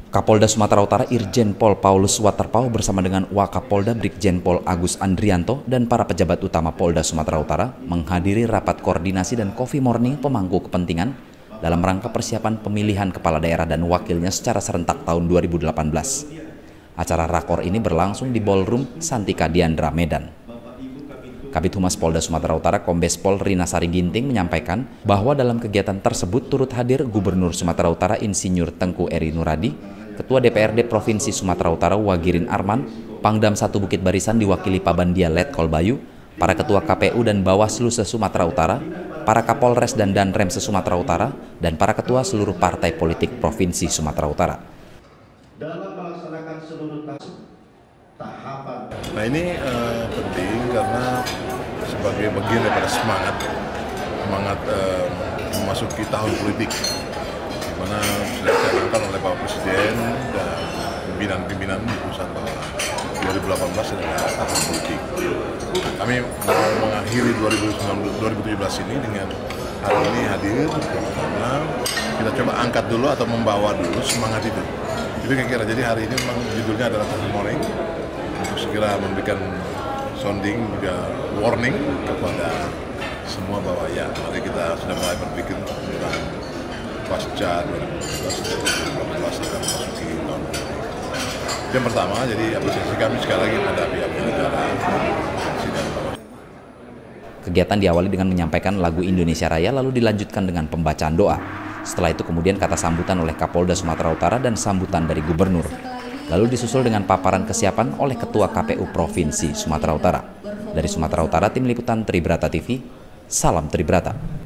Kapolda Sumatera Utara Irjen Pol Paulus Waterpau bersama dengan Wakapolda Brigjen Pol Agus Andrianto dan para pejabat utama Polda Sumatera Utara menghadiri rapat koordinasi dan coffee morning pemangku kepentingan dalam rangka persiapan pemilihan kepala daerah dan wakilnya secara serentak tahun 2018. Acara rakor ini berlangsung di Ballroom Santika Diandra, Medan. Kabid Humas Polda Sumatera Utara Kombes Pol Rina Sari Ginting menyampaikan bahwa dalam kegiatan tersebut turut hadir Gubernur Sumatera Utara Insinyur Tengku Eri Nuradi, Ketua DPRD Provinsi Sumatera Utara Wagirin Arman, Pangdam 1 Bukit Barisan diwakili Pabandia Letkol Bayu, para Ketua KPU dan Bawaslu se-Sumatera Utara, para Kapolres dan Danrem se-Sumatera Utara, dan para Ketua seluruh partai politik Provinsi Sumatera Utara. Dalam melaksanakan seluruh tahapan. Nah ini penting karena sebagai bagian daripada semangat memasuki tahun politik, di mana sudah dicanangkan oleh Bapak Presiden dan pimpinan di pusat bahwa 2018 adalah tahun politik. Kami mau mengakhiri 2017 ini dengan hari ini hadir karena kita coba angkat dulu atau membawa dulu semangat itu. Jadi kira-kira jadi hari ini memang judulnya adalah coffee morning untuk segera memberikan sounding juga warning kepada semua bahwa ya mari kita sudah mulai berpikir tentang pasca 2018 akan memasuki tahun politik. Yang pertama, jadi apresiasi kami sekali lagi pada pihak negara. Kegiatan diawali dengan menyampaikan lagu Indonesia Raya lalu dilanjutkan dengan pembacaan doa. Setelah itu kemudian kata sambutan oleh Kapolda Sumatera Utara dan sambutan dari Gubernur. Lalu disusul dengan paparan kesiapan oleh Ketua KPU Provinsi Sumatera Utara. Dari Sumatera Utara, Tim Liputan Tribrata TV, salam Tribrata.